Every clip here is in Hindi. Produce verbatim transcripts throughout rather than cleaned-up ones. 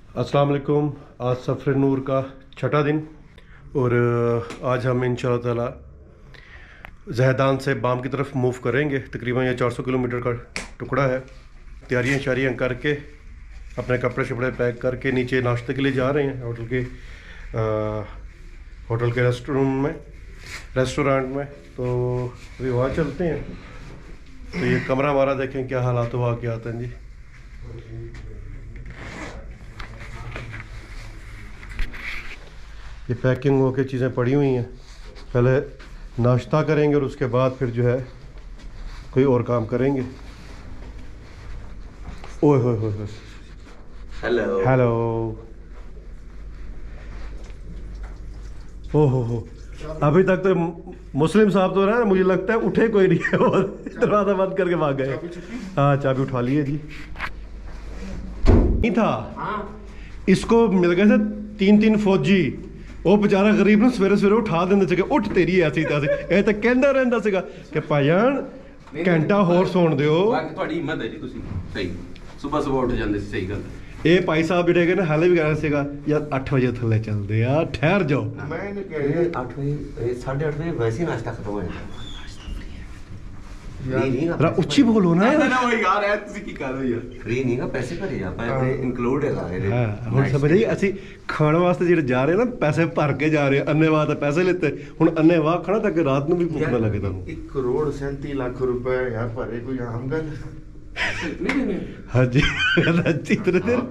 अस्सलाम वालेकुम। आज सफ़र नूर का छठा दिन और आज हम इंशाअल्लाह ताला जहदान से बाम की तरफ मूव करेंगे। तकरीबन ये चार सौ किलोमीटर का टुकड़ा है। तैयारियां शारियां करके अपने कपड़े शपड़े पैक करके नीचे नाश्ते के लिए जा रहे हैं होटल के आ, होटल के रेस्टोरेंट में रेस्टोरेंट में तो अभी वहाँ चलते हैं। तो ये कमरा हमारा देखें क्या हालात हुआ क्या आते हैं जी। ये पैकिंग होके चीज़ें पड़ी हुई हैं। पहले नाश्ता करेंगे और उसके बाद फिर जो है कोई और काम करेंगे। ओए होए होए होए हेलो हेलो ओ हो हो अभी तक तो मुस्लिम साहब तो ना मुझे लगता है उठे कोई नहीं है और दरवाज़ा बंद करके भाग गए। हाँ चाबी उठा ली है जी। नहीं था इसको मिल गए थे तीन तीन फौजी। ਉਹ बेचारा गरीब ਨੂੰ ਸਵੇਰੇ ਸਵੇਰੇ ਉਠਾ ਦਿੰਦੇ ਸੀਗੇ ਉੱਠ ਤੇਰੀ ਐਸੀ ਤਾਂ ਇਹ ਤਾਂ ਕਹਿੰਦਾ ਰਹਿੰਦਾ ਸੀਗਾ ਕਿ ਭਾਈਜਾਨ ਘੰਟਾ ਹੋਰ ਸੌਣ ਦਿਓ। ਬਾਕੀ ਤੁਹਾਡੀ ਹਿੰਮਤ ਹੈ ਜੀ ਤੁਸੀਂ ਸਹੀ ਸਵੇਰ ਸਵੇਰ ਉੱਠ ਜਾਂਦੇ ਸੀ। ਸਹੀ ਗੱਲ ਇਹ ਭਾਈ ਸਾਹਿਬ ਜਿਹੜੇ ਹੈਗੇ ਨੇ ਹਾਲੇ ਵੀ ਕਹਿੰਦਾ ਸੀਗਾ ਯਾਰ ਅੱਠ ਵਜੇ ਥੱਲੇ ਚੱਲਦੇ ਆ ਠਹਿਰ ਜਾਓ। ਮੈਂ ਇਹਨੂੰ ਕਹਿ ਰਿਹਾ ਅੱਠ ਵਜੇ ਸਾਢੇ ਅੱਠ ਵਜੇ ਵੈਸੇ ਹੀ ਨਾਸ਼ਤਾ ਖਤਮ ਹੋ ਜਾਂਦਾ। जरा उच्ची बोलो ना यार है ਤੁਸੀਂ ਕੀ ਕਰ ਰਹੇ ਹੋ ਯਾਰ ਫ੍ਰੀ ਨਹੀਂਗਾ ਪੈਸੇ ਭਰੇ ਆਪਾਂ ਤੇ ਇਨਕਲੂਡ ਹੈਗਾ ਇਹਦੇ। ਹਾਂ ਹੁਣ ਸਮਝ ਆਈ ਅਸੀਂ ਖਾਣ ਵਾਸਤੇ ਜਿਹੜੇ ਜਾ ਰਹੇ ਨਾ ਪੈਸੇ ਭਰ ਕੇ ਜਾ ਰਹੇ ਅੰਨੇਵਾਹ ਤਾਂ ਪੈਸੇ ਲਿੱਤੇ ਹੁਣ ਅੰਨੇਵਾਹ ਖਾਣਾ ਤਾਂ ਕਿ ਰਾਤ ਨੂੰ ਵੀ ਭੁੱਖ ਨਾ ਲੱਗੇ ਤੁਹਾਨੂੰ। एक करोड़ सैंतीस लाख रुपए यहाँ पर है, कोई आम गल ਨਹੀਂ ਨਹੀਂ हाँ जी राजी इतने देर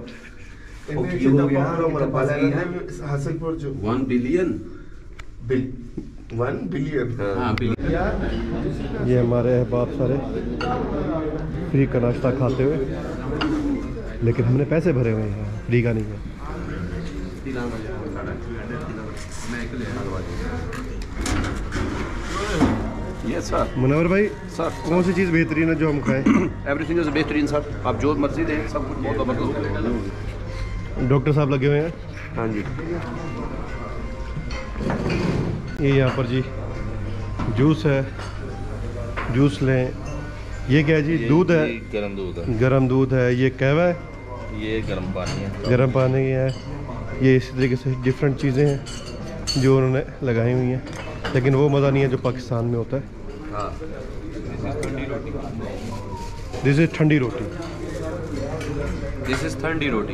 हासिलपुर जो one billion bill one billion हाँ बिलियन ये हमारे अहबाब सारे फ्री का नाश्ता खाते हुए लेकिन हमने पैसे भरे हुए हैं फ्री का नहीं है। Yes sir. मुनव्वर भाई सर कौन सी चीज़ बेहतरीन है जो हम खाएं? एवरीथिंग इज बेहतरीन सर। आप जो मर्जी दें सब कुछ बहुत ज़बरदस्त। डॉक्टर साहब लगे हुए हैं। हाँ जी ये यहाँ पर जी जूस है जूस लें। ये क्या है जी? दूध है गरम दूध है। गरम दूध है। ये कहवा है ये गरम पानी है। गरम पानी है। ये इसी तरीके से डिफरेंट चीज़ें हैं जो उन्होंने लगाई हुई हैं लेकिन वो मज़ा नहीं है जो पाकिस्तान में होता है। हाँ दिस इज़ ठंडी रोटी। दिस इज ठंडी रोटी।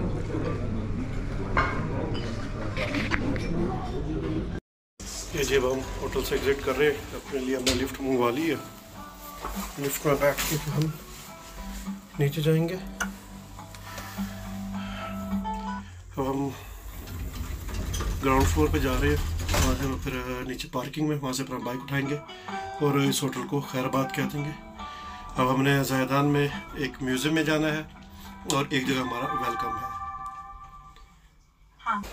ये जब हम होटल से एग्जिट कर रहे हैं अपने लिए हमने लिफ्ट मंगवा ली है। लिफ्ट में बैठ के फिर हम नीचे जाएंगे। अब हम ग्राउंड फ्लोर पे जा रहे हैं वहाँ से फिर नीचे पार्किंग में वहाँ से अपना बाइक उठाएंगे और इस होटल को खैराबाद कह देंगे। अब हमने जहदान में एक म्यूज़ियम में जाना है और एक जगह हमारा वेलकम है। हाँ।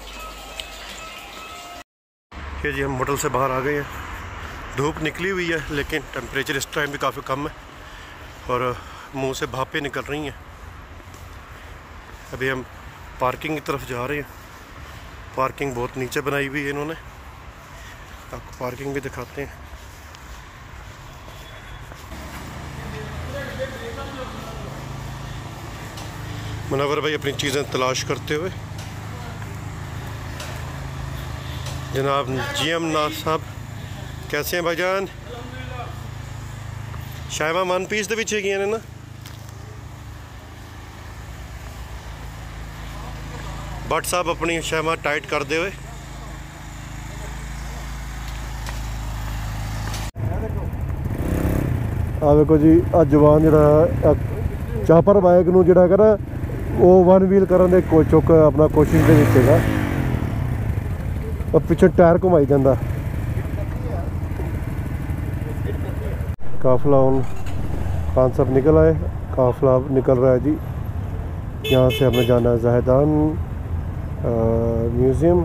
ये जी हम होटल से बाहर आ गए हैं। धूप निकली हुई है लेकिन टेम्परेचर इस टाइम भी काफ़ी कम है और मुंह से भापें निकल रही हैं। अभी हम पार्किंग की तरफ जा रहे हैं। पार्किंग बहुत नीचे बनाई हुई है इन्होंने। आपको पार्किंग भी दिखाते हैं। मुनव्वर भाई अपनी चीज़ें तलाश करते हुए। जनाब जीएम नाथ साहब कैसे हैं भाईजान? शायमा वन पीस दे विच हैगियां ने ना। भट्ट साहब अपनी शायमा टाइट करते हुए। आ देखो जी आ जवान जरा चापर बाइक नूं जिहड़ा हैगा ना वो वन व्हील करन दे को चुक अपना कोशिश दे विच हैगा और पिछे टायर घुमाई जाता। काफिला हूँ खान साहब निकल आए। काफिला निकल रहा है जी। यहाँ से हमने जाना है जहदान म्यूज़ियम।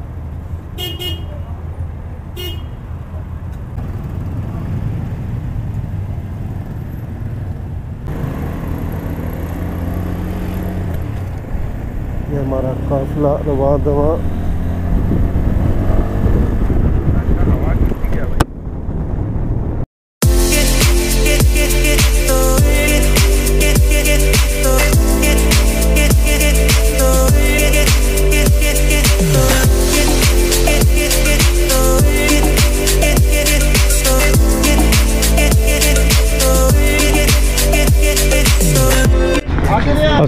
ये हमारा काफिला रवा दवा get, get, get, get, get, get, get, get, get, get,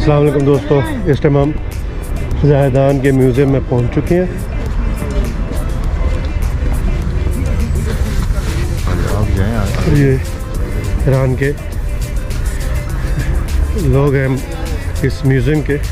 अस्सलाम वालेकुम दोस्तों, इस टाइम हम ज़ाहिदान के म्यूज़ियम में पहुंच चुके हैं। ये ईरान के लोग हैं इस म्यूज़ियम के।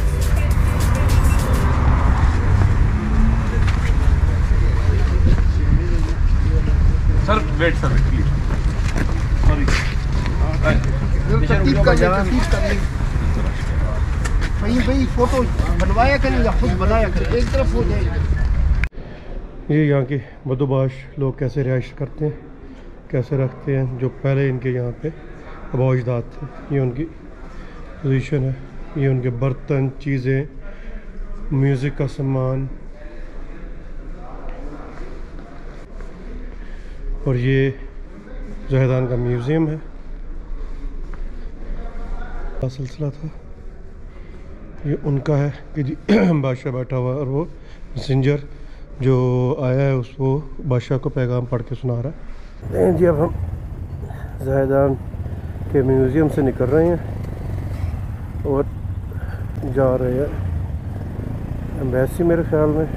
Sir wait sir please sorry तरतीब कर तरतीब कर ले भाई भाई फोटो बनवाया करें या खुद बनाया करें, एक तरफ हो जाए। ये यहाँ के मधुबाश लोग कैसे रिहाइश करते हैं, कैसे रखते हैं, जो पहले इनके यहाँ पे आबाओ-अजदाद थे। ये उनकी पोजीशन है, ये उनके बर्तन, चीज़ें, म्यूज़िक का सामान, और ये ज़ाहिदान का म्यूज़ियम है। सिलसिला था ये उनका है कि जी बादशाह बैठा हुआ है और वो मैसेंजर जो आया है उसको बादशाह को पैगाम पढ़ के सुना रहा है। जी अब हम ज़ाहिदान के म्यूज़ियम से निकल रहे हैं और जा रहे हैं एम्बेसी मेरे ख्याल में।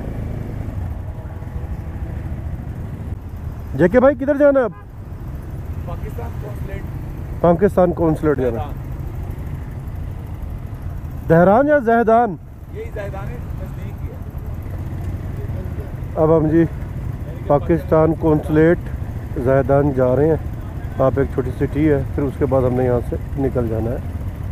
जेके भाई किधर जाना है अब? पाकिस्तान कॉन्सुलेट पाकिस्तान कॉन्सुलेट जाना। दहरान या ज़ाहिदान? यही ज़ाहिदान है, नज़दीक ही है। अब हम जी पाकिस्तान कॉन्सुलेट ज़ाहिदान जा रहे हैं। वहाँ पे एक छोटी सिटी है, फिर उसके बाद हमने यहाँ से निकल जाना है।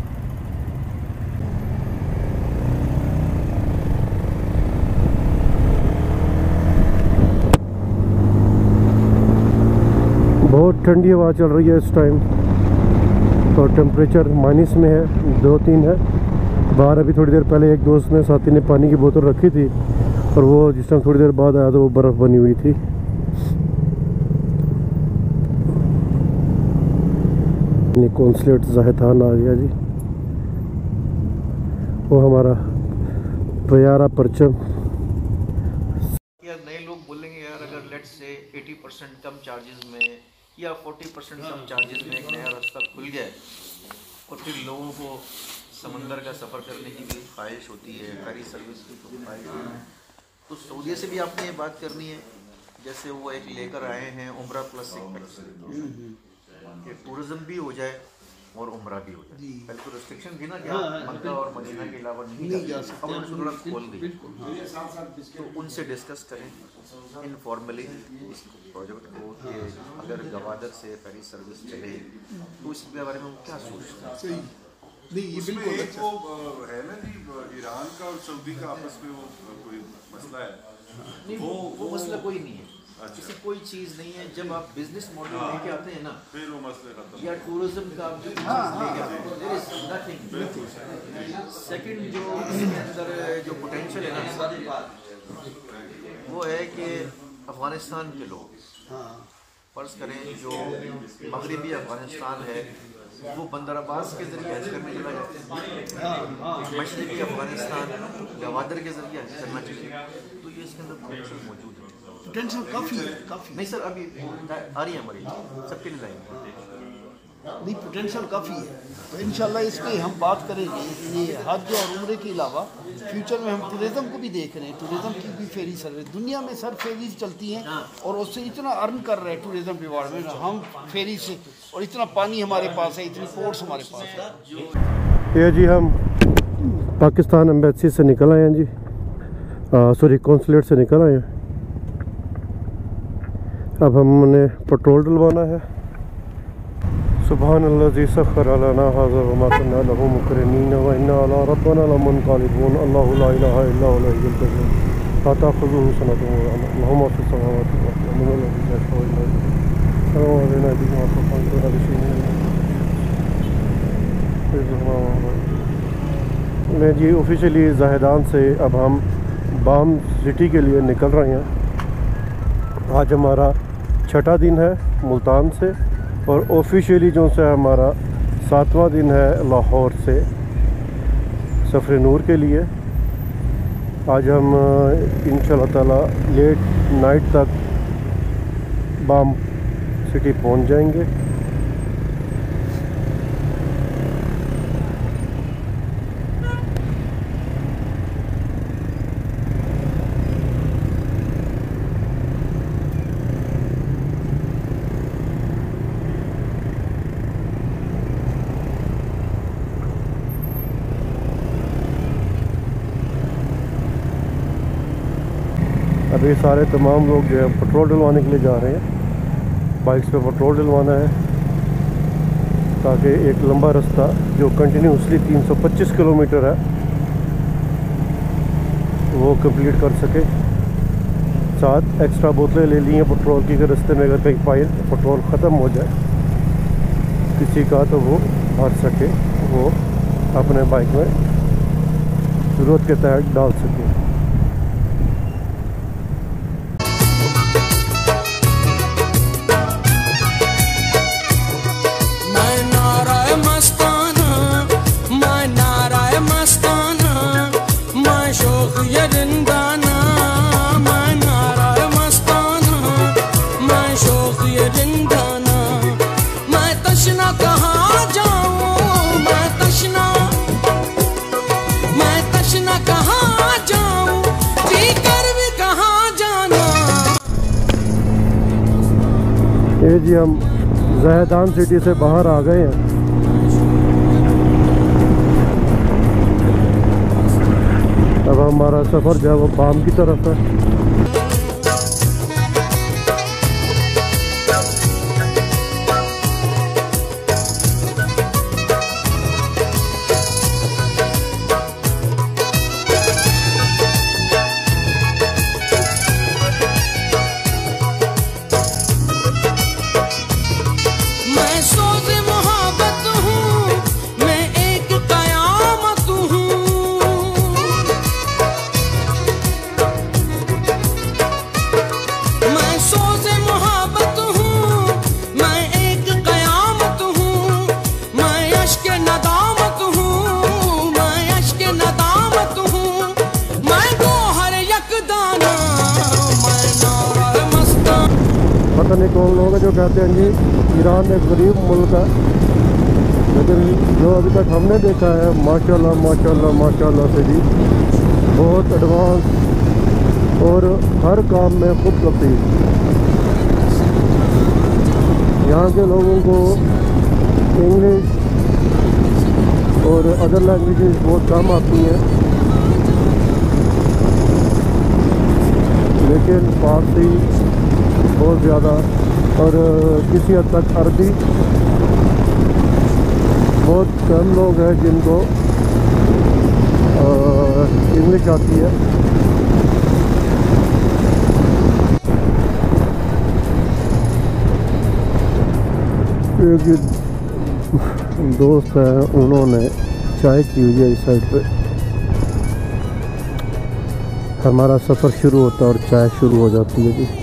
बहुत ठंडी हवा चल रही है इस टाइम, तो टेम्परेचर माइनस में है, दो तीन है बाहर। अभी थोड़ी देर पहले एक दोस्त ने साथी ने पानी की बोतल रखी थी और वो जिस टाइम थोड़ी देर बाद आया तो वो बर्फ़ बनी हुई थी। कॉन्सुलेट ज़ाहिदान आ गया जी, वो हमारा प्यारा परचम। यार नए लोग बोलेंगे यार अगर लेट्स से अस्सी परसेंट कम चार्जेस में या चालीस परसेंट कम चार्जेस में एक नया रास्ता खुल गया है और फिर लोगों को समंदर का सफ़र करने की भी ख्वाहिश होती है, फेरी सर्विस की तो ख्वाहिश होती है, तो सऊदी से भी आपने ये बात करनी है। जैसे वो एक लेकर आए हैं उम्रा प्लस एक पैकेज, कि टूरिज़्म भी हो जाए और उम्रा भी हो जाए। पहले तो रिस्ट्रिक्शन थी ना कि आप मक्का और मदीना के अलावा नहीं जा सकते, अब उन्होंने थोड़ा खोल दी। तो उनसे डिस्कस करें इनफॉर्मली इस प्रोजेक्ट को कि अगर गवादर से फेरी सर्विस चले तो इसके बारे में वो क्या सोचते हैं। नहीं ये बिल्कुल अच्छा वो है ना जी, ईरान का और सऊदी का आपस में वो कोई मसला है। नहीं वो वो मसला कोई नहीं है, ऐसी कोई चीज़ नहीं है। जब आप बिजनेस मॉडल लेके आते हैं ना फिर वो मसले खत्म, या टूरिज्म का आप जो चीज़ लेके आते हैं देयर इज नथिंग। सेकंड जो इसके अंदर जो पोटेंशियल है ना वो है कि अफगानिस्तान के लोग फर्ज करें जो मगरबी अफगानिस्तान है वो बंदर अब्बास के जरिए हज करने चला जाते हैं, मशरक़ी अफगानिस्तान गवादर के जरिए हज करना चाहिए। तो ये इसके अंदर पोटेंशियल मौजूद है, पोटेंशियल काफ़ी है, काफ़ी नहीं सर अभी आ रही है हमारी सबके लिए लाएंगे, नहीं पोटेंशियल काफ़ी है। तो इंशाल्लाह इस पर हम बात करेंगे। ये हज और उम्रे के अलावा फ्यूचर में हम टूरिज़्म को भी देख रहे हैं, टूरिज़्म की भी फेरी सर्विस दुनिया में सर फेरीज चलती हैं और उससे इतना अर्न कर रहे हैं टूरिज़्म डिपार्टमेंट हम फेरी से, और इतना पानी हमारे पास है, इतनी पोर्ट्स हमारे पास है। ये जी हम पाकिस्तान एम्बेसी से निकल आए हैं जी, सॉरी कॉन्सुलेट से निकल आए हैं। अब हमने पेट्रोल डलवाना है। सुबहानल्लाज़ी सख़्खर लना हाज़ा व मा कुन्ना लहू मुक़रिनीन व इन्ना अला रब्बिना लमुनक़लिबून। अल्लाहु ला इलाहा इल्ला हुवल हय्युल क़य्यूम ला ताख़ुज़ुहु सिनतुन व ला नौम लहू मा फ़िस समावाति व मा फ़िल अर्ज़ि ला यशअउ इल्ला हुव वअलैना बिमा फ़क़द मैं जी ऑफिशियली ज़ाहिदान से अब हम बाम सिटी के लिए निकल रहे हैं। आज हमारा छठा दिन है मुल्तान से और ऑफिशियली जो से हमारा सातवां दिन है लाहौर से सफ़र नूर के लिए। आज हम इंशाअल्लाह ताला लेट नाइट तक बाम सिटी पहुंच जाएंगे। अभी सारे तमाम लोग जो है पेट्रोल डलवाने के लिए जा रहे हैं। बाइक्स पे पेट्रोल डलवाना है ताकि एक लंबा रास्ता जो कंटिन्यूसली तीन सौ पच्चीस किलोमीटर है वो कंप्लीट कर सके। साथ एक्स्ट्रा बोतलें ले ली हैं पेट्रोल की, अगर रास्ते में अगर कहीं पाए पेट्रोल ख़त्म हो जाए किसी का तो वो भर सके, वो अपने बाइक में ज़रूरत के तहत डाल सके। ये जी हम ज़हदान सिटी से बाहर आ गए हैं। अब हमारा सफ़र जो है वो बाम की तरफ है। पता नहीं कौन लोग हैं जो कहते हैं जी ईरान एक गरीब मुल्क है, लेकिन जो अभी तक हमने देखा है माशाल्लाह माशाल्लाह माशाल्लाह से जी बहुत एडवांस और हर काम में खुद कपी। यहाँ के लोगों को इंग्लिश और अदर लैंग्वेजेस बहुत कम आती हैं, लेकिन फारसी बहुत ज़्यादा और किसी हद तक अरबी। बहुत कम लोग हैं जिनको इंग्लिश आती है। एक दोस्त है, उन्होंने चाय की हुई है इस साइड पे। हमारा सफ़र शुरू होता है और चाय शुरू हो जाती है जी।